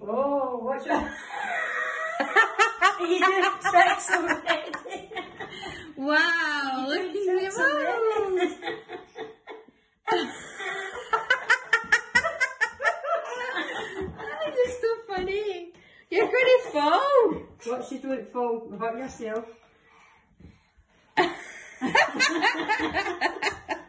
Oh, watch out. You did tricks already. Wow, look at your mouth. That is so funny. You're going to fall. Watch you don't fall, hurt yourself.